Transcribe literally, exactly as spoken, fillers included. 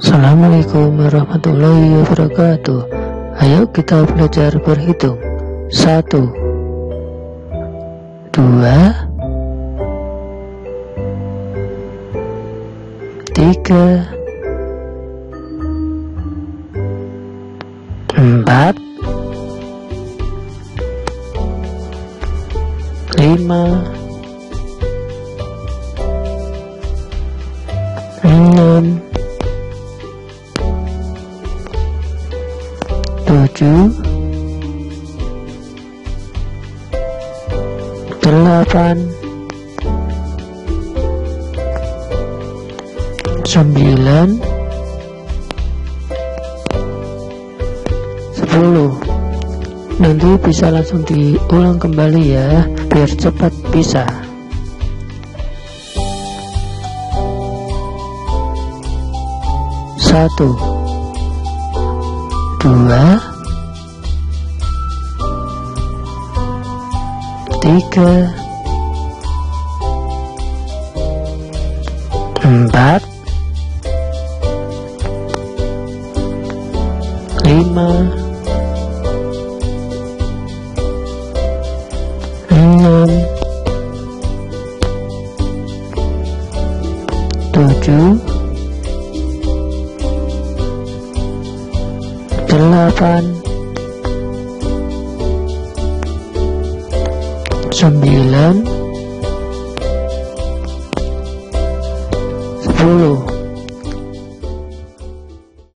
Assalamualaikum warahmatullahi wabarakatuh. Ayo kita belajar berhitung. Satu, dua, tiga, empat, lima, enam, tujuh, delapan, sembilan, sepuluh. Nanti bisa langsung diulang kembali ya, biar cepat bisa. Satu, dua, tiga, empat, lima, enam, tujuh, delapan, sembilan, sepuluh.